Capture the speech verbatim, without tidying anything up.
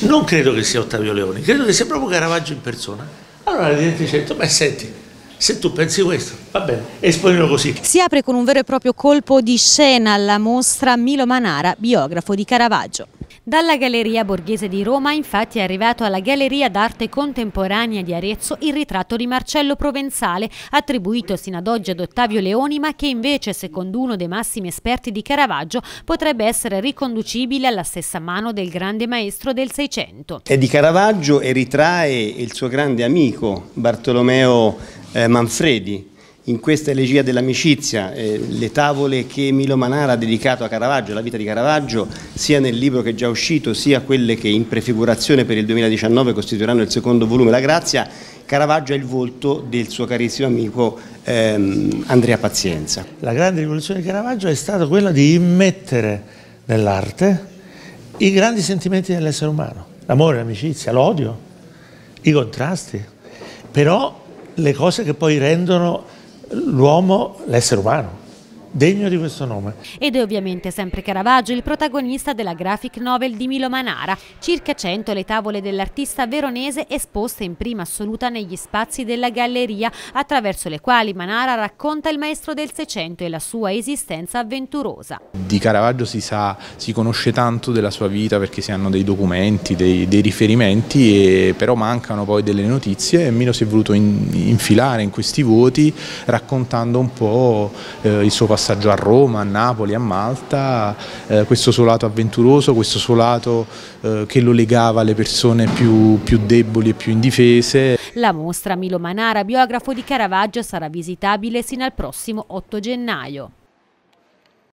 non credo che sia Ottavio Leoni, credo che sia proprio Caravaggio in persona. Allora la direttrice ha detto, beh senti, se tu pensi questo, va bene, esponilo così. Si apre con un vero e proprio colpo di scena la mostra Milo Manara, biografo di Caravaggio. Dalla Galleria Borghese di Roma infatti è arrivato alla Galleria d'Arte Contemporanea di Arezzo il ritratto di Marcello Provenzale, attribuito sino ad oggi ad Ottavio Leoni, ma che invece, secondo uno dei massimi esperti di Caravaggio, potrebbe essere riconducibile alla stessa mano del grande maestro del Seicento. È di Caravaggio e ritrae il suo grande amico Bartolomeo eh, Manfredi. In questa elegia dell'amicizia, eh, le tavole che Milo Manara ha dedicato a Caravaggio, la vita di Caravaggio, sia nel libro che è già uscito, sia quelle che in prefigurazione per il duemiladiciannove costituiranno il secondo volume, La Grazia, Caravaggio è il volto del suo carissimo amico ehm, Andrea Pazienza. La grande rivoluzione di Caravaggio è stata quella di immettere nell'arte i grandi sentimenti dell'essere umano, l'amore, l'amicizia, l'odio, i contrasti, però le cose che poi rendono l'uomo, l'essere umano, degno di questo nome. Ed è ovviamente sempre Caravaggio il protagonista della graphic novel di Milo Manara, circa cento le tavole dell'artista veronese esposte in prima assoluta negli spazi della galleria, attraverso le quali Manara racconta il maestro del Seicento e la sua esistenza avventurosa. Di Caravaggio si sa, si conosce tanto della sua vita perché si hanno dei documenti, dei, dei riferimenti, e però mancano poi delle notizie, e Milo si è voluto in, infilare in questi vuoti raccontando un po' eh, il suo passaggio a Roma, a Napoli, a Malta, eh, questo suo lato avventuroso, questo suo lato eh, che lo legava alle persone più, più deboli e più indifese. La mostra Milo Manara, biografo di Caravaggio, sarà visitabile sino al prossimo otto gennaio.